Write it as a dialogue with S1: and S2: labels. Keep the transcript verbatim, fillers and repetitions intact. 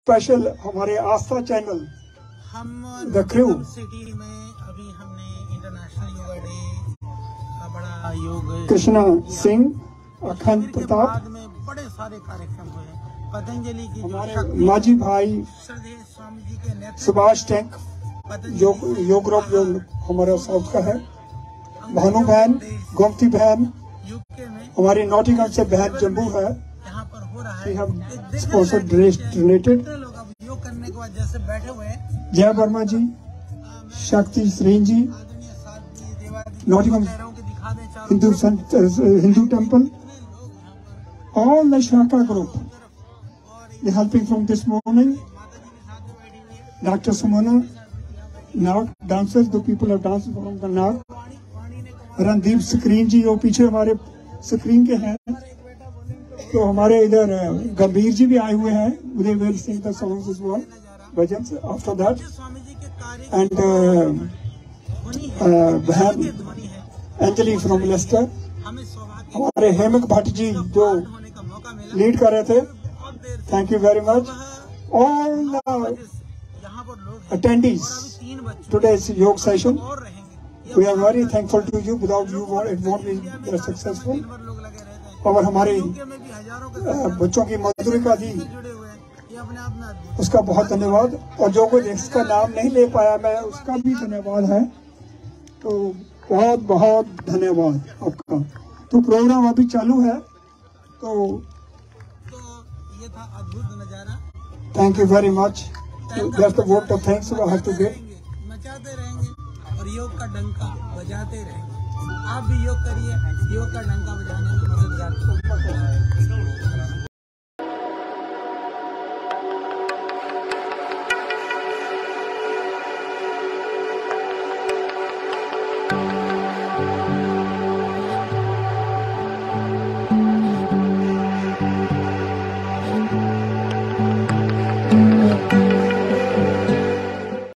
S1: Special हमारे Aastha channel
S2: हम
S1: the Crewe
S2: city में अभी हमने इंटरनेशनल योगा डे का बड़ा योग
S1: कृष्णा सिंह, अखंड प्रताप,
S2: बाद में बड़े सारे कार्यक्रम हुए। पतंजलि की
S1: हमारे माजी भाई
S2: स्वामी जी के नेतृत्व
S1: सुभाष टैंक योग योग ग्रुप जो हमारा साउथ का है, भानु बहन, गोमती बहन,
S2: यूके में
S1: हमारी नॉटिंगम से बहन जम्बू है,
S2: यहाँ पर हो रहा है।
S1: हम स्पॉन्सर डोनेटेड।
S2: लोग अब योग करने के बाद जैसे बैठे हुए हैं,
S1: जय वर्मा जी, शक्ति श्रीन जी, Nottingham Hindu Sant Hindu temple, all the Shaka group, the helping from this morning, Doctor Sumana, Nag dancers, the people have danced from the Nag, Randeep स्क्रीन जी वो पीछे हमारे स्क्रीन के हैं, तो हमारे इधर गंभीर जी भी आए हुए हैं, they will sing the songs as well, bhajan after that, and बहन अंजलि from Leicester, हमारे हेमक भट्ट जी जो लीड कर रहे थे, thank you very much, all the attendees today's योग session, we are very thankful to you, without you it won't be successful। और हमारे बच्चों की मधुरिका दी, उसका बहुत धन्यवाद, और जो कोई जिसका नाम नहीं ले पाया मैं उसका भी धन्यवाद है, तो बहुत बहुत धन्यवाद आपका। तो प्रोग्राम अभी चालू है, तो
S2: ये था अद्भुत नजारा।
S1: Thank you very much, that's the vote of thanks I have to give.
S2: मचाते रहेंगे और योग का डंका बजाते रहेंगे। आप भी योग करिए, योग का डंका बजाने में मददगार